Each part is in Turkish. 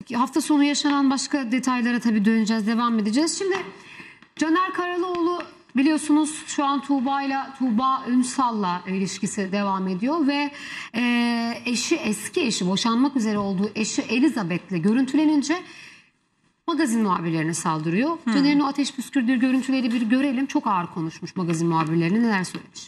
hafta sonu yaşanan başka detaylara tabii döneceğiz, devam edeceğiz. Şimdi Caner Karaloğlu biliyorsunuz şu an Tuğba Ünsal'la ilişkisi devam ediyor ve eski eşi, boşanmak üzere olduğu eşi Elizabeth'le görüntülenince magazin muhabirlerine saldırıyor. Caner'in o ateş püskürdüğü görüntüleri bir görelim. Çok ağır konuşmuş magazin muhabirlerine, neler söylemiş.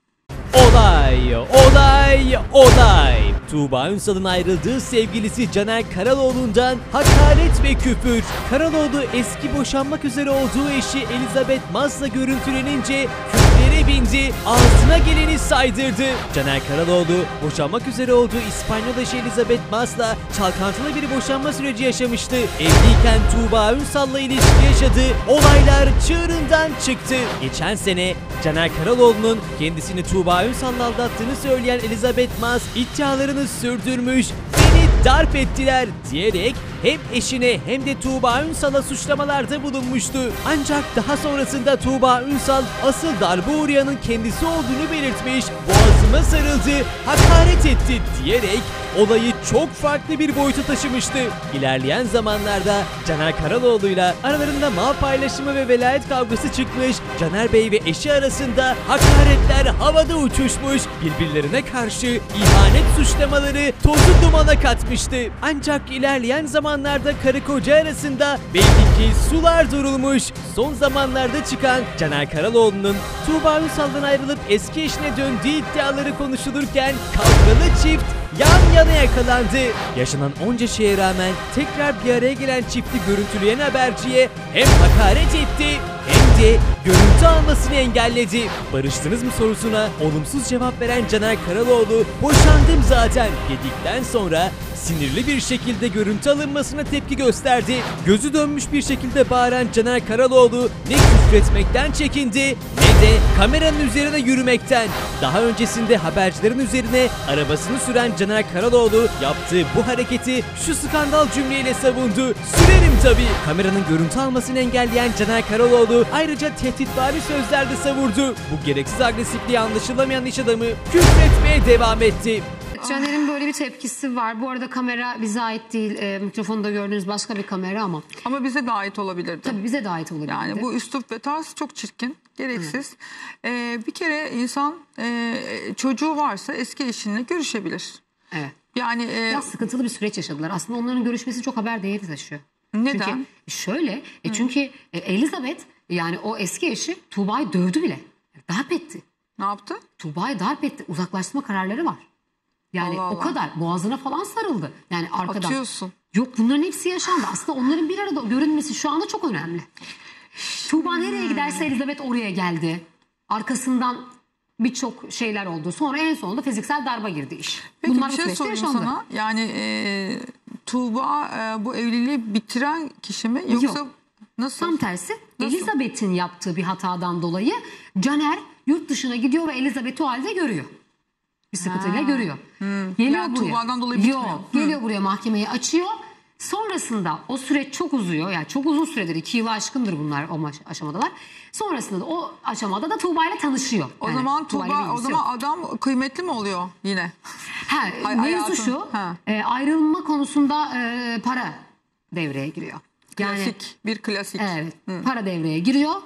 Olay! Tuğba Ünsal'ın ayrıldığı sevgilisi Caner Karaloğlu'ndan hakaret ve küfür. Karaloğlu eski boşanmak üzere olduğu eşi Elizabeth Maz'la görüntülenince küfrere bindi, ağzına geleni saydırdı. Caner Karaloğlu boşanmak üzere olduğu İspanyol eşi Elizabeth Maz'la çalkantılı bir boşanma süreci yaşamıştı. Evliyken Tuğba Ünsal'la ilişki yaşadı. Olaylar çığırından çıktı. Geçen sene Caner Karaloğlu'nun kendisini Tuğba Ünsal'la aldattığını söyleyen Elizabeth Maz iddialarını sürdürmüş, "Beni darp ettiler" diyerek hem eşine hem de Tuğba Ünsal'a suçlamalarda bulunmuştu. Ancak daha sonrasında Tuğba Ünsal asıl darbe uğrayanın kendisi olduğunu belirtmiş, "Boğazıma sarıldı, hakaret etti" diyerek olayı çok farklı bir boyuta taşımıştı. İlerleyen zamanlarda Caner Karaloğlu'yla aralarında mal paylaşımı ve velayet kavgası çıkmış, Caner Bey ve eşi arasında hakaretler havada uçuşmuş, birbirlerine karşı ihanet suçlamaları tozu dumana katmıştı. Ancak ilerleyen zamanlarda karı koca arasında belli ki sular durulmuş. Son zamanlarda çıkan Caner Karaloğlu'nun Tuğba Ünsal'dan ayrılıp eski eşine döndüğü iddiaları konuşulurken kavgalı çift yan yana yakalandı. Yaşanan onca şeye rağmen tekrar bir araya gelen çifti görüntüleyen haberciye hem hakaret etti hem de görüntü almasını engelledi. Barıştınız mı sorusuna olumsuz cevap veren Caner Karaloğlu, "Boşandım zaten" dedikten sonra sinirli bir şekilde görüntü alınmasına tepki gösterdi. Gözü dönmüş bir şekilde bağıran Caner Karaloğlu ne küfretmekten çekindi ne de kameranın üzerine yürümekten. Daha öncesinde habercilerin üzerine arabasını süren Caner Karaloğlu yaptığı bu hareketi şu skandal cümleyle savundu: "Sürerim tabii." Kameranın görüntü almasını engelleyen Caner Karaloğlu ayrıca tehditvari sözler de savurdu. Bu gereksiz agresifliği anlaşılamayan iş adamı küfretmeye devam etti. Caner'in böyle bir tepkisi var. Bu arada kamera bize ait değil. Mikrofonda gördüğünüz başka bir kamera ama. Ama bize de ait olabilirdi. Tabii bize de ait olabilirdi. Yani bu üslup ve tarz çok çirkin, gereksiz. Bir kere insan çocuğu varsa eski eşinle görüşebilir. Evet. Yani biraz sıkıntılı bir süreç yaşadılar. Aslında onların görüşmesi çok haber değeri taşıyor. Neden? Çünkü şöyle, çünkü Elizabeth, yani o eski eşi Tuğba'yı dövdü bile. Darp etti. Ne yaptı? Tuğba'yı darp etti. Uzaklaştırma kararları var. Yani Allah o kadar boğazına falan sarıldı. Yani arkadan. Atıyorsun. Yok, bunların hepsi yaşandı. Aslında onların bir arada görünmesi şu anda çok önemli. Tuğba nereye giderse Elizabeth oraya geldi. Arkasından birçok şeyler oldu. Sonra en sonunda fiziksel darba girdi iş. Peki bunlar bir şey sorayım sana. Yani Tuğba bu evliliği bitiren kişi mi? Yoksa Yok. Nasıl? Tam tersi. Nasıl? Elizabeth'in yaptığı bir hatadan dolayı Caner yurt dışına gidiyor ve Elizabeth'i o halde görüyor. Bir sıkıntıyla görüyor. Geliyor Yani buraya. Tuğba'dan dolayı bitmiyor. Yok, geliyor buraya, mahkemeyi açıyor. Sonrasında o süreç çok uzuyor. Yani çok uzun süredir, 2 yılı aşkındır bunlar o aşamadalar. Sonrasında da o aşamada da Tuğba ile tanışıyor. O Yani zaman Tuğba, o zaman adam kıymetli mi oluyor yine? Mevzu şu. Ayrılma konusunda para devreye giriyor. Yani, klasik, bir klasik. Evet. Para devreye giriyor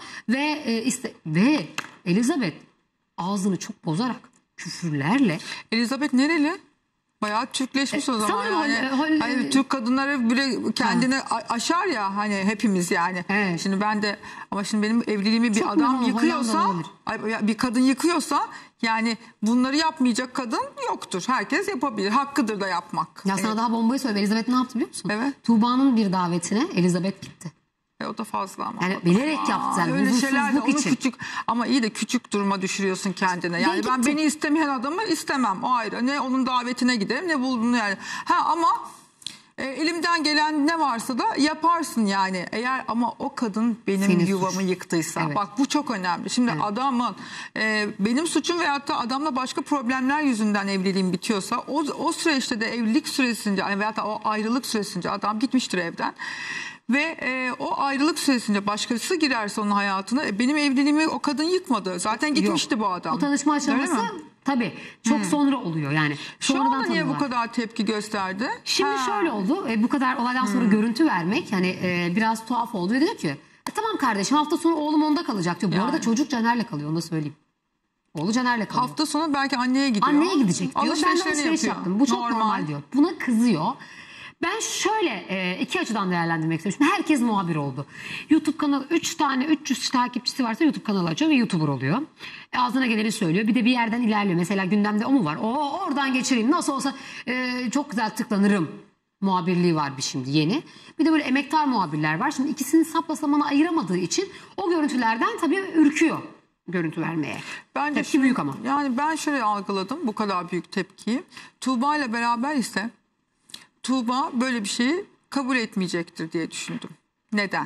ve Elizabeth ağzını çok bozarak, küfürlerle. Elizabeth nereli? Bayağı Türkleşmiş o zaman yani. Hani Türk kadınları bile kendini aşar ya, hani hepimiz yani. Evet. Şimdi ben de, ama şimdi benim evliliğimi bir adam yıkıyorsa, bir kadın yıkıyorsa, yani bunları yapmayacak kadın yoktur. Herkes yapabilir. Hakkıdır da yapmak. Ya sana daha bombayı söyleyeyim. Elizabeth ne yaptı biliyor musun? Evet. Tuğba'nın bir davetine Elizabeth gitti. O da fazla ama. Yani bilerek yaptı. Yani öyle şeyler de onu için. küçük, ama iyi de küçük duruma düşürüyorsun kendine. Yani ben beni istemeyen adamı istemem. O ayrı. Ne onun davetine giderim ne bulduğunu yani. Ama elimden gelen ne varsa da yaparsın yani. Eğer ama o kadın benim senin yuvamı suç yıktıysa. Evet. Bak bu çok önemli. Şimdi adamın benim suçum veyahut da adamla başka problemler yüzünden evliliğim bitiyorsa, o süreçte de evlilik süresince veyahut da o ayrılık süresince adam gitmiştir evden. Ve o ayrılık süresince başkası girerse onun hayatına, benim evliliğimi o kadın yıkmadı. Zaten gitmişti bu adam. O tanışma aşaması Tabii çok sonra oluyor yani. Şu Sonradan anda niye bu tanıyorlar. kadar tepki gösterdi? Şimdi şöyle oldu. Bu kadar olaydan sonra görüntü vermek hani biraz tuhaf oldu ve diyor ki tamam kardeşim hafta sonu oğlum onda kalacak diyor. Bu arada çocuk Caner'le kalıyor, onu da söyleyeyim. Oğlu Caner'le kalıyor. Hafta sonu belki anneye gidiyor. Anneye gidecek diyor. Ben de Alışverişlerini alışveriş yapıyor. yaptım. Bu çok normal diyor. Buna kızıyor. Ben şöyle iki açıdan değerlendirmek istemiştim. Herkes muhabir oldu. YouTube kanalı 300 takipçisi varsa YouTube kanalı açıyor ve YouTuber oluyor. Ağzına geleni söylüyor. Bir de bir yerden ilerliyor. Mesela gündemde o mu var? Oradan geçireyim. Nasıl olsa çok güzel tıklanırım. Muhabirliği var bir şimdi yeni. Bir de böyle emektar muhabirler var. Şimdi ikisini sapla samana ayıramadığı için o görüntülerden tabii ürküyor görüntü vermeye. Bence Tepki büyük ama. Yani ben şöyle algıladım bu kadar büyük tepkiyi. Tuğba ile beraber ise Tuğba böyle bir şeyi kabul etmeyecektir diye düşündüm. Neden?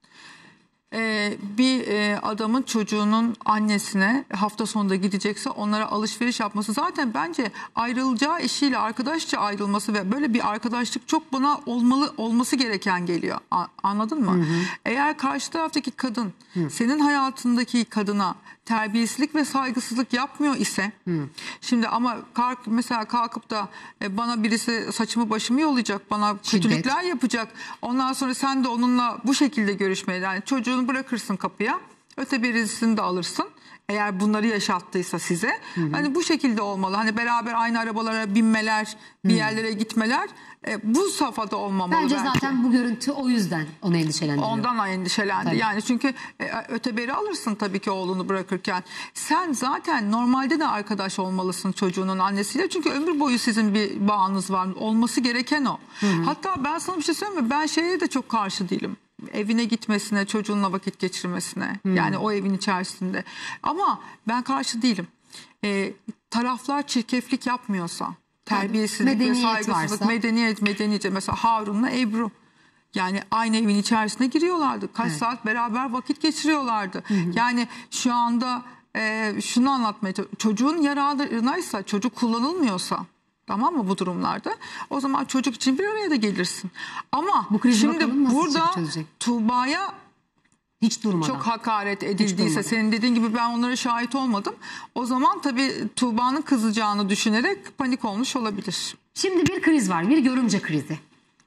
Bir adamın çocuğunun annesine hafta sonunda gidecekse onlara alışveriş yapması, zaten bence ayrılacağı eşiyle arkadaşça ayrılması ve böyle bir arkadaşlık çok bana olması gereken geliyor. Anladın mı? Hı hı. Eğer karşı taraftaki kadın senin hayatındaki kadına terbiyesizlik ve saygısızlık yapmıyor ise şimdi ama mesela kalkıp da bana birisi saçımı başımı yollayacak, bana kötülükler yapacak, ondan sonra sen de onunla bu şekilde görüşmeye, yani çocuğunu bırakırsın kapıya, öte birisini de alırsın eğer bunları yaşattıysa size. Hani bu şekilde olmalı, hani beraber aynı arabalara binmeler, bir yerlere gitmeler bu safhada olmamalı. Bence belki. zaten bu görüntü o yüzden onu endişelendiriyor. Ondan endişelendi. Tabii. Yani çünkü öteberi alırsın tabii ki oğlunu bırakırken. Sen zaten normalde de arkadaş olmalısın çocuğunun annesiyle. Çünkü ömür boyu sizin bir bağınız var. Olması gereken o. Hatta ben sana bir şey söyleyeyim mi? Ben şeye de çok karşı değilim. Evine gitmesine, çocuğunla vakit geçirmesine. Yani o evin içerisinde. Ama ben karşı değilim. Taraflar çirkeflik yapmıyorsa, terbiyesizlik ve saygısızlık, medeniyet mesela Harun'la Ebru. Yani aynı evin içerisine giriyorlardı. Kaç saat beraber vakit geçiriyorlardı. Yani şu anda şunu anlatmaya çalışıyorum. Çocuğun yararınaysa, çocuk kullanılmıyorsa, tamam mı bu durumlarda? O zaman çocuk için bir araya da gelirsin. Ama şimdi burada Tuğba'ya hiç durmadan çok hakaret edildiyse, senin dediğin gibi ben onlara şahit olmadım. O zaman tabii Tuğba'nın kızacağını düşünerek panik olmuş olabilir. Şimdi bir kriz var, bir görümce krizi.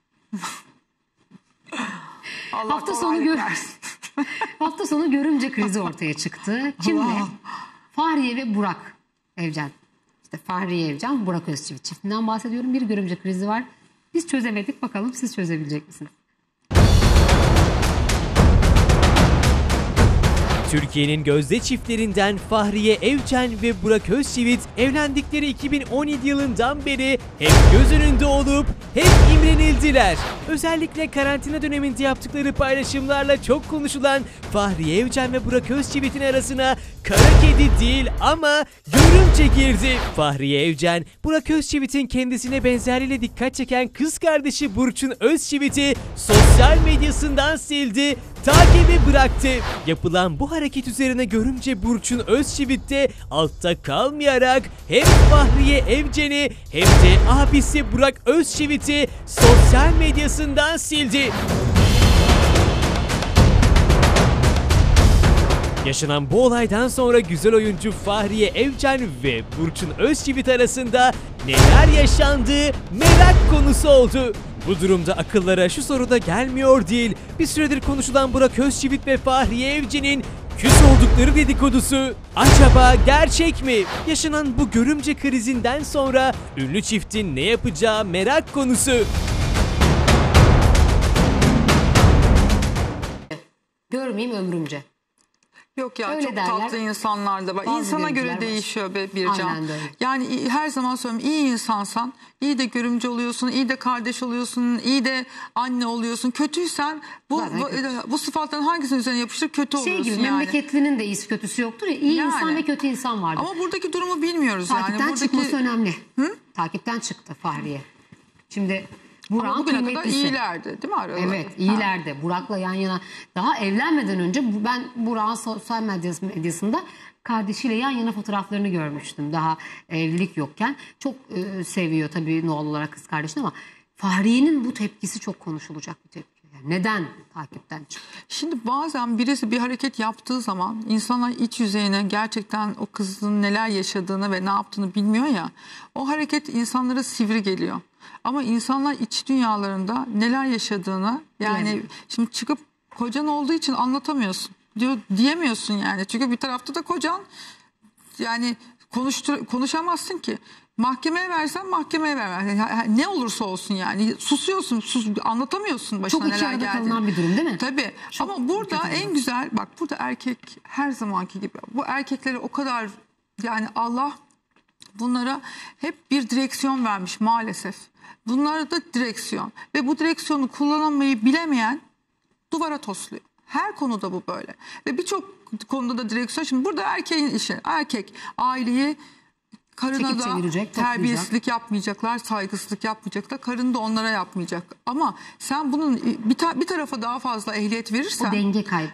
Hafta sonu görümce krizi ortaya çıktı. Kimle? Fahriye ve Burak Evcen. İşte Fahriye Evcen, Burak Özçivit çiftinden bahsediyorum. Bir görümce krizi var. Biz çözemedik, bakalım siz çözebilecek misiniz? Türkiye'nin gözde çiftlerinden Fahriye Evcen ve Burak Özçivit evlendikleri 2017 yılından beri hep göz önünde olup hep imrenildiler. Özellikle karantina döneminde yaptıkları paylaşımlarla çok konuşulan Fahriye Evcen ve Burak Özçivit'in arasına kara kedi değil ama görümce girdi. Fahriye Evcen, Burak Özçivit'in kendisine benzerliğiyle dikkat çeken kız kardeşi Burçin Özçivit'i sosyal medyasından sildi, takibi bıraktı. Yapılan bu hareket üzerine görümce Burçin Özçivit de altta kalmayarak hem Fahriye Evcen'i hem de abisi Burak Özçivit'i sosyal medyasından sildi. Yaşanan bu olaydan sonra güzel oyuncu Fahriye Evcen ve Burçin Özçivit arasında neler yaşandığı merak konusu oldu. Bu durumda akıllara şu soru da gelmiyor değil. Bir süredir konuşulan Burak Özçivit ve Fahriye Evcen'in küs oldukları dedikodusu acaba gerçek mi? Yaşanan bu görümce krizinden sonra ünlü çiftin ne yapacağı merak konusu. Görmeyeyim ömrümce. Yok ya, öyle çok derler. tatlı insanlar da var. Bazı İnsana göre var. değişiyor Bircan. Aynen öyle. Yani her zaman söylüyorum, iyi insansan iyi de görümce oluyorsun, iyi de kardeş oluyorsun, iyi de anne oluyorsun. Kötüysen bu sıfatların hangisinin üzerine yapıştır, kötü oluyorsun gibi, yani. Memleketlinin de iyisi kötüsü yoktur ya. İyi insan ve kötü insan vardır. Ama buradaki durumu bilmiyoruz Takipten yani. çıkması önemli. Takipten çıktı Fahriye. Şimdi Burak'ın bugüne kadar kıymetlisi. iyilerdi değil mi aralarında? Evet, iyilerdi. Burak'la yan yana, daha evlenmeden önce ben Burak'ın sosyal medyasında kardeşiyle yan yana fotoğraflarını görmüştüm. Daha evlilik yokken. Çok seviyor tabii doğal olarak kız kardeşini ama Fahriye'nin bu tepkisi çok konuşulacak bir tepki. Yani neden takipten çıktı? Şimdi bazen birisi bir hareket yaptığı zaman insanlar iç yüzeyine gerçekten o kızın neler yaşadığını ve ne yaptığını bilmiyor ya. O hareket insanlara sivri geliyor. Ama insanlar iç dünyalarında neler yaşadığını yani şimdi çıkıp kocan olduğu için anlatamıyorsun. Diyemiyorsun yani. Çünkü bir tarafta da kocan yani konuşamazsın ki. Mahkemeye versen mahkemeye ver. Yani ne olursa olsun yani susuyorsun, anlatamıyorsun başına çok neler geldiğini. Çok içeride kalınan bir durum değil mi? Tabii. Çok ama burada en güzel bak burada erkek her zamanki gibi bu erkekleri o kadar yani Allah bunlara hep bir direksiyon vermiş maalesef. Bunlara da direksiyon ve bu direksiyonu kullanamayı bilemeyen duvara tosluyor. Her konuda bu böyle. Ve birçok konuda da direksiyon. Şimdi burada erkeğin işi. Erkek aileyi karına da terbiyesizlik yapmayacaklar, saygısızlık yapmayacaklar. Karın da onlara yapmayacak. Ama sen bunun bir tarafa daha fazla ehliyet verirsen o denge kaybı.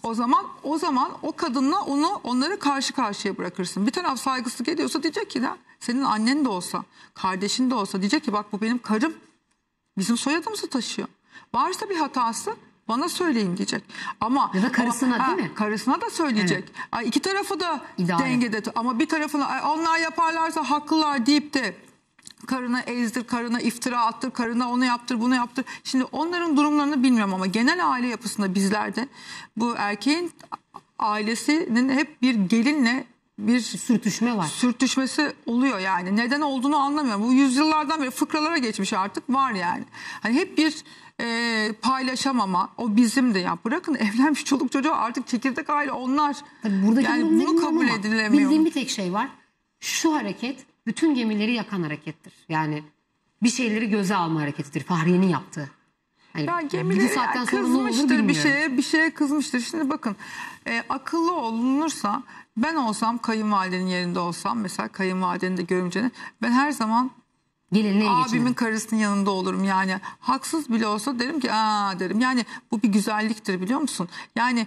O zaman o kadınla onları karşı karşıya bırakırsın. Bir taraf saygısızlık ediyorsa diyecek ki senin annen de olsa, kardeşin de olsa diyecek ki bak bu benim karım. Bizim soyadımızı taşıyor. Varsa bir hatası bana söyleyin diyecek. Ama ya da karısına değil mi? Karısına da söyleyecek. Evet. İki tarafı da dengede. Ama bir tarafına onlar yaparlarsa haklılar deyip de karına ezdir, karına iftira attır, karına onu yaptır, bunu yaptır. Şimdi onların durumlarını bilmiyorum ama genel aile yapısında bizlerde bu erkeğin ailesinin hep bir gelinle bir sürtüşme var. Sürtüşmesi oluyor yani. Neden olduğunu anlamıyorum. Bu yüzyıllardan beri fıkralara geçmiş artık var yani. Hani hep bir paylaşamama. O bizim de ya. Bırakın evlenmiş çoluk çocuğu artık çekirdek aile onlar. Tabii yani bunu kabul edilemiyor. Bildiğim bir tek şey var. Şu hareket bütün gemileri yakan harekettir. Yani bir şeyleri göze alma hareketidir. Fahriye'nin yaptığı. Yani ya gemileri yani kızmıştır bir şeye kızmıştır. Şimdi bakın akıllı olunursa ben olsam kayınvalidenin yerinde olsam mesela kayınvalidenin de görümcenin ben her zaman abimin karısının yanında olurum yani haksız bile olsa derim ki derim yani bu bir güzelliktir biliyor musun? Yani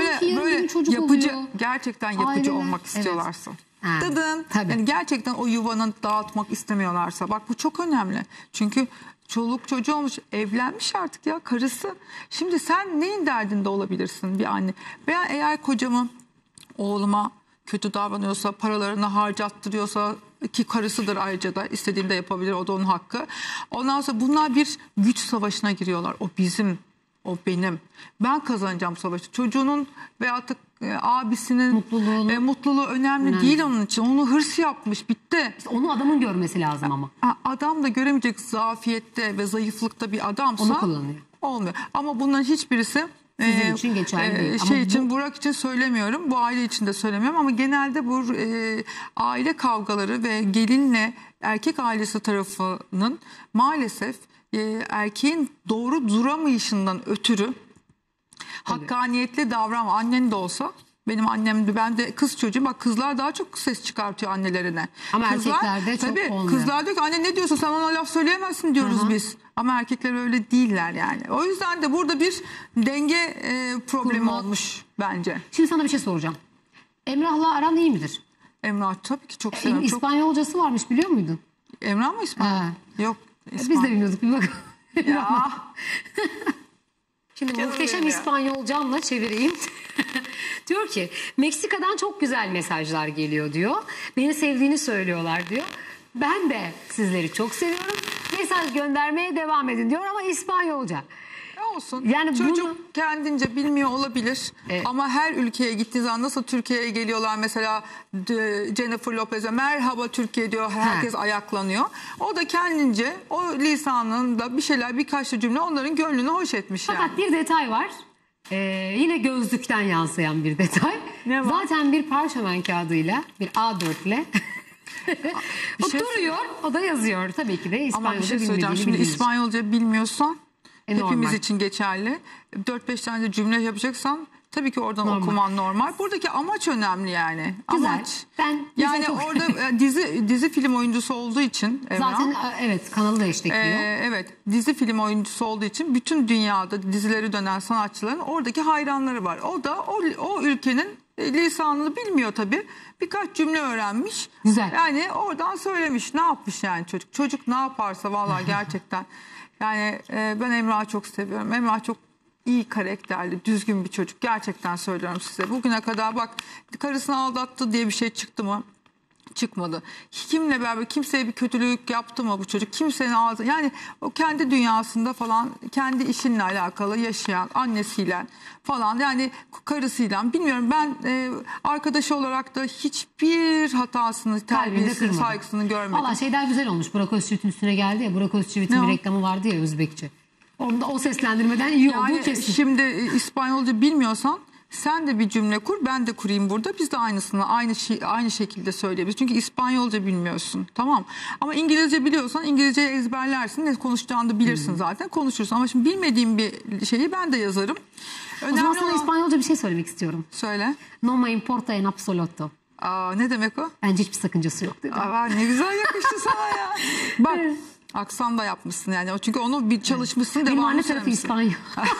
böyle yapıcı gerçekten yapıcı olmak istiyorlarsa. Dıdın. Yani gerçekten o yuvanı dağıtmak istemiyorlarsa bak bu çok önemli. Çünkü çoluk çocuğu olmuş evlenmiş artık ya karısı. Şimdi sen neyin derdinde olabilirsin bir anne? Veya eğer kocamı oğluma kötü davranıyorsa, paralarını harcattırıyorsa ki karısıdır ayrıca da istediğinde yapabilir o da onun hakkı. Ondan sonra bunlar bir güç savaşına giriyorlar. O bizim, o benim. Ben kazanacağım savaşı. Çocuğunun veyahut da abisinin mutluluğu önemli değil onun için. Onu hırs yapmış bitti. İşte onu adamın görmesi lazım ama. Adam da göremeyecek zafiyette ve zayıflıkta bir adamsa onu kullanıyor. Olmuyor. Ama bunların hiçbirisi sizin için geçerli değil. Burak için söylemiyorum. Bu aile için de söylemiyorum ama genelde bu aile kavgaları ve gelinle erkek ailesi tarafının maalesef erkeğin doğru duramayışından ötürü hakkaniyetli davranma. Annen de olsa benim annem ben de kız çocuğum. Bak kızlar daha çok ses çıkartıyor annelerine. Ama kızlar, erkeklerde çok olmuyor. Kızlar diyor ki anne ne diyorsun sen ona laf söyleyemezsin diyoruz biz. Ama erkekler öyle değiller yani. O yüzden de burada bir denge problemi olmuş bence. Şimdi sana bir şey soracağım. Emrah'la aran iyi midir? Emrah tabii ki çok severim. İspanyolcası varmış biliyor muydun? Emrah mı İspanyol? Yok. Biz de bilmiyorduk bir bakalım. Ya. Şimdi muhteşem İspanyolcamla çevireyim. Diyor ki Meksika'dan çok güzel mesajlar geliyor diyor. Beni sevdiğini söylüyorlar diyor. Ben de sizleri çok seviyorum. Mesaj göndermeye devam edin diyor ama İspanyolca. Olsun. Yani çocuk kendince bilmiyor olabilir. Evet. Ama her ülkeye gittiği zaman nasıl Türkiye'ye geliyorlar mesela Jennifer Lopez'e merhaba Türkiye diyor. Herkes ayaklanıyor. O da kendince o lisanında bir şeyler birkaç cümle onların gönlünü hoş etmiş. Fakat bir detay var. Yine gözlükten yansıyan bir detay. Ne var? Zaten bir parşömen kağıdıyla bir A4 ile oturuyor. O da yazıyor. Tabii ki de İspanyolca ama bir şey söyleyeceğim. Şimdi İspanyolca bilmiyorsan hepimiz normal. için geçerli. 4-5 tane de cümle yapacaksan tabii ki oradan okuman normal. Buradaki amaç önemli yani. Güzel. Amaç. Yani orada dizi film oyuncusu olduğu için Emrah, zaten evet kanalı da eşlikliyor. Evet dizi film oyuncusu olduğu için bütün dünyada dizileri dönen sanatçıların oradaki hayranları var. O da o ülkenin lisanını bilmiyor tabii. Birkaç cümle öğrenmiş. Güzel. Yani oradan söylemiş. Ne yapmış yani çocuk? Çocuk ne yaparsa vallahi gerçekten Yani ben Emrah'ı çok seviyorum. Emrah çok iyi karakterli, düzgün bir çocuk. Gerçekten söylüyorum size. Bugüne kadar bak, karısını aldattı diye bir şey çıktı mı? Çıkmadı. Kimle beraber, kimseye bir kötülük yaptı mı bu çocuk? Kimsenin ağzı, yani o kendi dünyasında falan, kendi işinle alakalı yaşayan, annesiyle falan, yani karısıyla, bilmiyorum, ben arkadaşı olarak da hiçbir hatasını, terbiyesini, saygısını görmedim. Valla şeyler güzel olmuş. Burak Özçivit'in üstüne geldi ya. Burak Özçivit'in bir reklamı vardı ya, Özbekçe. Onda o seslendirmeden iyi olduğu kesin. Şimdi İspanyolca bilmiyorsan sen de bir cümle kur, ben de kurayım burada. Biz de aynısını aynı şekilde söyleyebiliriz. Çünkü İspanyolca bilmiyorsun, tamam. Ama İngilizce biliyorsan İngilizceyi ezberlersin. Ne konuşacağını da bilirsin zaten. Konuşursun. Ama şimdi bilmediğim bir şeyi ben de yazarım. O zaman sana İspanyolca bir şey söylemek istiyorum. Söyle. No me importa en absoluto. Ne demek o? Bence hiçbir sakıncası yok dedi. Ne güzel yakıştı sana ya. Bak. Aksan da yapmışsın yani. Çünkü onu bir çalışmışsın. Benim anne tarafı İspanyol.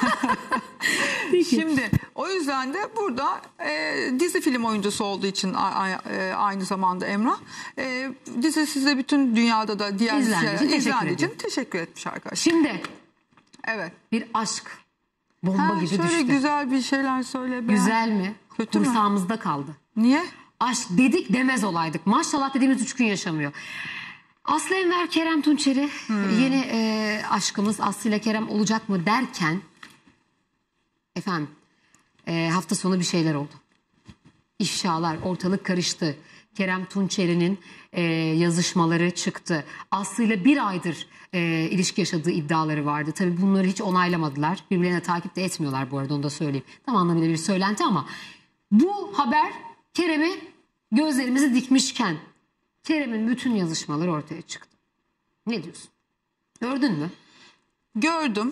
Şimdi o yüzden de burada dizi film oyuncusu olduğu için aynı zamanda Emrah. Dizi size bütün dünyada da diğer izlendiği için teşekkür etmiş arkadaşlar. Şimdi evet, bir aşk bomba gibi düştü. Şöyle güzel bir şeyler söyle be. Güzel mi? Kötü mü? Kursağımızda kaldı. Niye? Aşk dedik demez olaydık. Maşallah dediğimiz 3 gün yaşamıyor. Aslı Enver Kerem Tunçeri yeni aşkımız Aslı ile Kerem olacak mı derken efendim hafta sonu bir şeyler oldu. İfşalar, ortalık karıştı. Kerem Tunçeri'nin yazışmaları çıktı. Aslı ile bir aydır ilişki yaşadığı iddiaları vardı. Tabii bunları hiç onaylamadılar. Birbirlerine takip de etmiyorlar bu arada, onu da söyleyeyim. Tam anlamıyla bir söylenti ama bu haber Kerem'i gözlerimizi dikmişken Kerem'in bütün yazışmaları ortaya çıktı. Ne diyorsun? Gördün mü? Gördüm.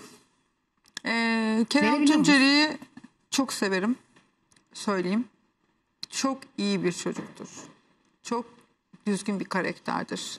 Kerem Tunçeri'yi çok severim. Söyleyeyim. Çok iyi bir çocuktur. Çok düzgün bir karakterdir.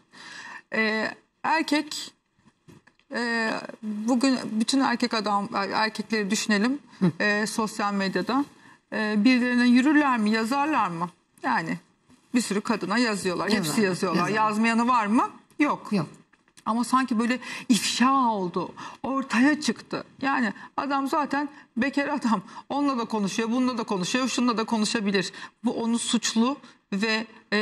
Bugün bütün erkekleri düşünelim. Sosyal medyada. Birilerine yürürler mi, yazarlar mı? Yani bir sürü kadına yazıyorlar. Hepsi yazıyorlar. Yazmayanı var mı? Yok. Ama sanki böyle ifşa oldu. Ortaya çıktı. Yani adam zaten bekar adam. Onunla da konuşuyor, bununla da konuşuyor, şununla da konuşabilir. Bu onu suçlu ve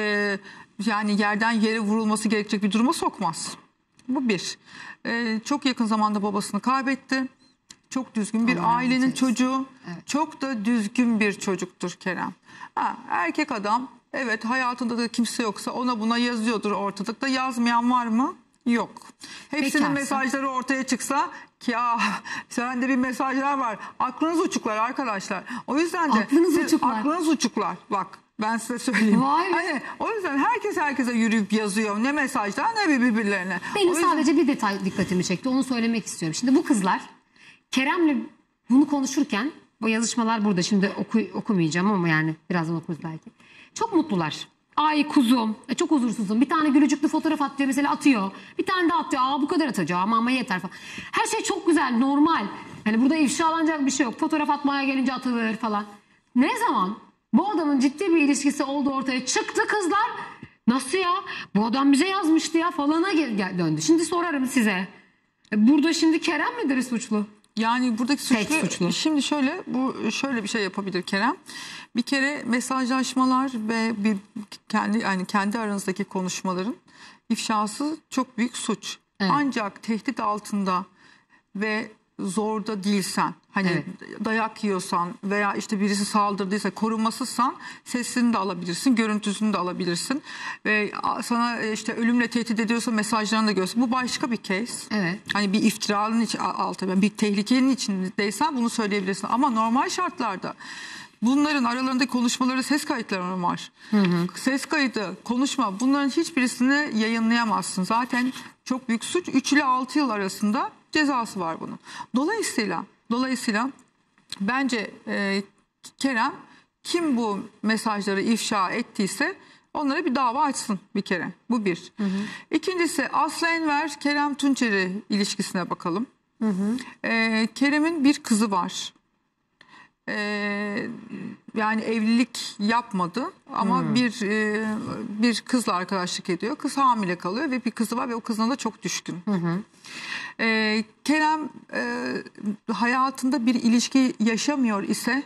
yani yerden yere vurulması gerekecek bir duruma sokmaz. Bu bir. Çok yakın zamanda babasını kaybetti. Çok düzgün bir ailenin çocuğu. Evet. Çok da düzgün bir çocuktur Kerem. Erkek adam, evet, hayatında da kimse yoksa ona buna yazıyordur ortalıkta. Yazmayan var mı? Yok. Hepsinin mesajları ortaya çıksa ki sende bir mesajlar var. Aklınız uçuklar arkadaşlar. O yüzden de aklınız uçuklar. Bak ben size söyleyeyim. Hani, o yüzden herkes herkese yürüyüp yazıyor. Ne mesajlar ne birbirlerine. Benim sadece bir detay dikkatimi çekti. Onu söylemek istiyorum. Şimdi bu kızlar Kerem'le bunu konuşurken, bu yazışmalar burada. Şimdi okumayacağım ama yani birazdan okuruz belki. Çok mutlular. Ay kuzum, çok huzursuzum. Bir tane gülücüklü fotoğraf atıyor mesela, atıyor. Bir tane daha atıyor. Bu kadar atacağım ama yeter falan. Her şey çok güzel, normal. Yani burada ifşalanacak bir şey yok. Fotoğraf atmaya gelince atılır falan. Ne zaman bu adamın ciddi bir ilişkisi olduğu ortaya çıktı, kızlar nasıl ya? Bu adam bize yazmıştı ya falana döndü. Şimdi sorarım size. Burada şimdi Kerem midir suçlu? Yani buradaki suçlu. Şimdi şöyle bir şey yapabilir Kerem. Bir kere mesajlaşmalar ve kendi aranızdaki konuşmaların ifşası çok büyük suç. Evet. Ancak tehdit altında ve zorda değilsen, hani dayak yiyorsan veya işte birisi saldırdıysa, korunmasızsan sesini de alabilirsin, görüntüsünü de alabilirsin ve sana işte ölümle tehdit ediyorsa mesajlarını da görsün. Bu başka bir case. Evet. Hani bir iftiranın altında, bir tehlikenin içindeysen bunu söyleyebilirsin. Ama normal şartlarda bunların aralarındaki konuşmaları, ses kayıtları var. Ses kaydı, konuşma, bunların hiçbirisini yayınlayamazsın. Zaten çok büyük suç. 3 ile 6 yıl arasında cezası var bunun. Dolayısıyla bence Kerem, kim bu mesajları ifşa ettiyse onlara bir dava açsın bir kere. Bu bir. İkincisi, Aslı Enver Kerem Tunçeri ilişkisine bakalım. Kerem'in bir kızı var. Yani evlilik yapmadı ama bir kızla arkadaşlık ediyor. Kız hamile kalıyor ve bir kızı var ve o kızına da çok düşkün. Kerem hayatında bir ilişki yaşamıyor ise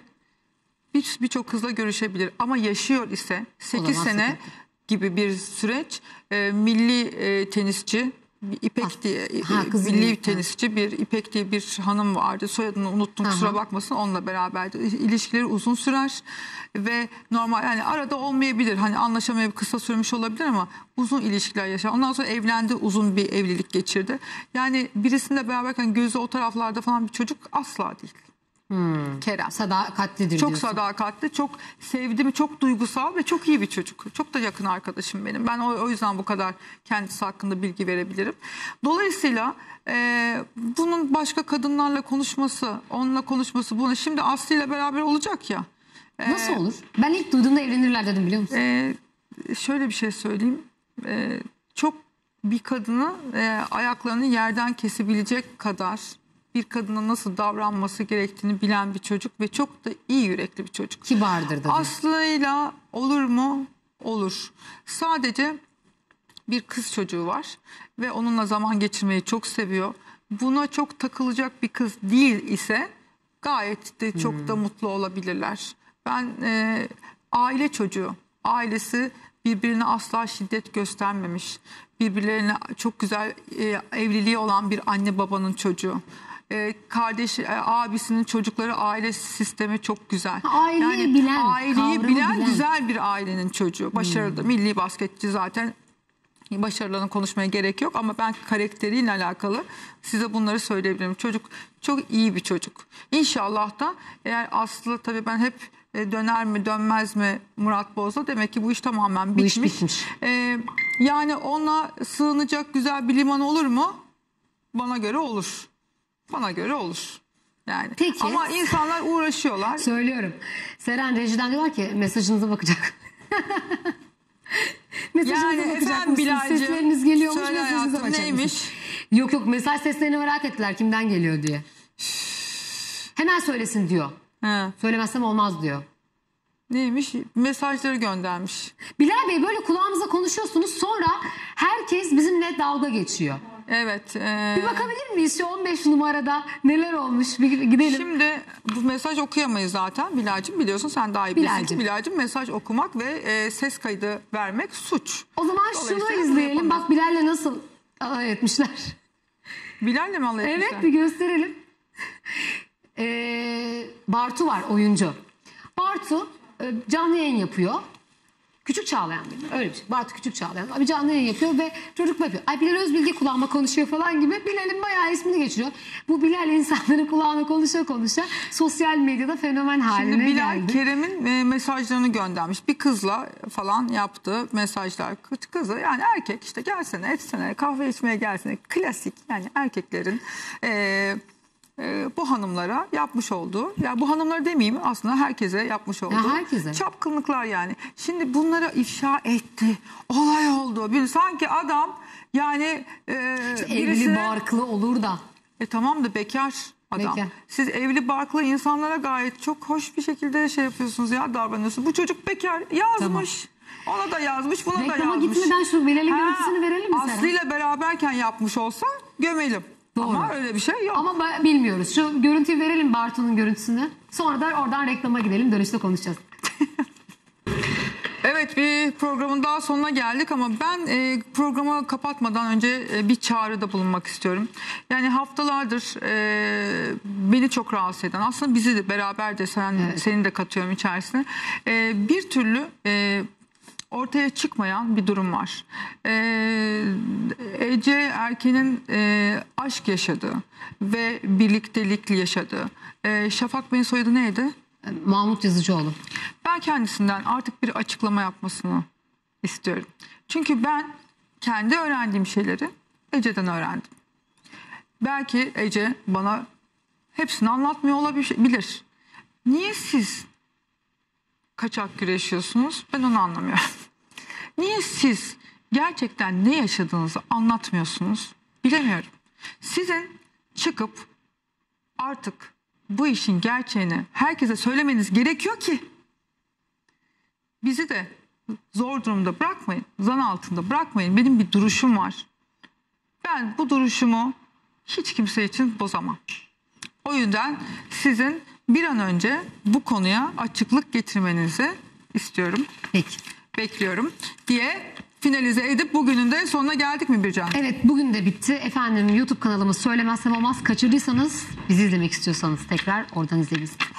birçok kızla görüşebilir ama yaşıyor ise 8 sene sıkıntı. gibi bir süreç milli tenisçi İpek diye milli tenisçi bir İpek diye bir hanım vardı. Soyadını unuttum, kusura bakmasın, onunla beraberdi. İlişkileri uzun sürer ve normal, yani arada olmayabilir. Hani anlaşamayıp kısa sürmüş olabilir ama uzun ilişkiler yaşar. Ondan sonra evlendi, uzun bir evlilik geçirdi. Yani birisinde beraberken gözü o taraflarda falan bir çocuk asla değil. Kerem. Sadakatlidir Çok diyorsun. sadakatli, çok sevdiğim, çok duygusal ve çok iyi bir çocuk. Çok da yakın arkadaşım benim. Ben o yüzden bu kadar kendisi hakkında bilgi verebilirim. Dolayısıyla bunun başka kadınlarla konuşması, onunla konuşması, bunu şimdi Aslı ile beraber olacak ya. Nasıl olur? Ben ilk duyduğumda evlenirler dedim, biliyor musun? Şöyle bir şey söyleyeyim. Çok bir kadını ayaklarını yerden kesebilecek kadar bir kadına nasıl davranması gerektiğini bilen bir çocuk ve çok da iyi yürekli bir çocuk. Kibardır da. Aslı'yla olur mu? Olur. Sadece bir kız çocuğu var ve onunla zaman geçirmeyi çok seviyor. Buna çok takılacak bir kız değil ise gayet de çok da mutlu olabilirler. Ben aile çocuğu, ailesi birbirine asla şiddet göstermemiş. Birbirlerine çok güzel evliliği olan bir anne babanın çocuğu. Kardeşi, abisinin çocukları, aile sistemi çok güzel. Aileyi bilen, aileyi bilen bilen güzel bir ailenin çocuğu. Başarılı, milli basketçi zaten. Başarılarını konuşmaya gerek yok ama ben karakteriyle alakalı size bunları söyleyebilirim. Çocuk çok iyi bir çocuk. İnşallah da eğer Aslı, tabii ben hep döner mi dönmez mi Murat Boz'la, demek ki bu iş tamamen bitmiş. Bu iş bitmiş. Yani ona sığınacak güzel bir liman olur mu? Bana göre olur. Bana göre olur. Yani. Peki. Ama insanlar uğraşıyorlar. Söylüyorum. Seren rejiden diyorlar ki mesajınıza bakacak. Yani efendim Bilal'cim, sesleriniz geliyormuş, söyle mesajınıza hayatım, bakacak neymiş? mısınız? Yok mesaj seslerini merak ettiler kimden geliyor diye. Hemen söylesin diyor. He. Söylemezsem olmaz diyor. Neymiş? Mesajları göndermiş. Bilal Bey, böyle kulağımıza konuşuyorsunuz, sonra herkes bizimle dalga geçiyor. Evet. Bir bakabilir miyiz şu 15 numarada neler olmuş, bir gidelim. Şimdi bu mesaj okuyamayız zaten Bilal'cim, biliyorsun, sen daha iyi bilirsin ki Bilal'cim, mesaj okumak ve ses kaydı vermek suç. O zaman şunu Dolayısıyla izleyelim, bak Bilal'le nasıl alay etmişler. Bilal'le mi alay etmişler? Evet, bir gösterelim. Bartu var, oyuncu. Bartu canlı yayın yapıyor. Küçük Çağlayan benim, öyle bir şey. Bartu Küçük Çağlayan bir canlı yayın yapıyor ve çocuk yapıyor. Ay Bilal Özbilge kulağıma konuşuyor falan gibi. Bilal'in bayağı ismini geçiriyor. Bu Bilal insanların kulağına konuşa sosyal medyada fenomen haline Şimdi Bilal geldi. Kerem'in mesajlarını göndermiş. Bir kızla falan yaptığı mesajlar. Kızı, yani erkek, işte gelsene etsene kahve içmeye gelsene. Klasik, yani erkeklerin bu hanımlara yapmış olduğu, ya bu hanımlara demeyeyim, aslında herkese yapmış olduğu herkese çapkınlıklar yani. Şimdi bunlara ifşa etti. Olay oldu. Bir, sanki adam yani Evli barklı olur da. tamam da bekar adam. Bekar. Siz evli barklı insanlara gayet çok hoş bir şekilde şey yapıyorsunuz ya, davranıyorsunuz. Bu çocuk bekar, yazmış. Tamam. Ona da yazmış, buna da Reklama yazmış. gitmeden şu Bilal'in görüntüsünü verelim mi Seren? Aslı ile beraberken yapmış olsa gömelim. Doğru. Ama öyle bir şey yok. Ama bilmiyoruz. Şu görüntüyü verelim, Bartu'nun görüntüsünü. Sonra da oradan reklama gidelim. Dönüşte konuşacağız. Evet, bir programın daha sonuna geldik ama ben programı kapatmadan önce bir çağrıda bulunmak istiyorum. Yani haftalardır beni çok rahatsız eden, aslında bizi de beraber de senin de katıyorum içerisine, bir türlü ortaya çıkmayan bir durum var. Ece Erken'in aşk yaşadığı ve birliktelik yaşadığı. Şafak Bey'in soyadı neydi? Mahmut Yazıcıoğlu. Ben kendisinden artık bir açıklama yapmasını istiyorum. Çünkü ben kendi öğrendiğim şeyleri Ece'den öğrendim. Belki Ece bana hepsini anlatmıyor olabilir. Niye siz kaçak güreşiyorsunuz? Ben onu anlamıyorum. Niye siz gerçekten ne yaşadığınızı anlatmıyorsunuz? Bilemiyorum. Sizin çıkıp artık bu işin gerçeğini herkese söylemeniz gerekiyor ki bizi de zor durumda bırakmayın, zan altında bırakmayın. Benim bir duruşum var. Ben bu duruşumu hiç kimse için bozamam. O yüzden sizin bir an önce bu konuya açıklık getirmenizi istiyorum. Peki. Bekliyorum diye finalize edip bugünün de sonuna geldik mi Bircan? Evet, bugün de bitti. Efendim, YouTube kanalımız Söylemezsem Olmaz. Kaçırdıysanız, bizi izlemek istiyorsanız tekrar oradan izleyebilirsiniz.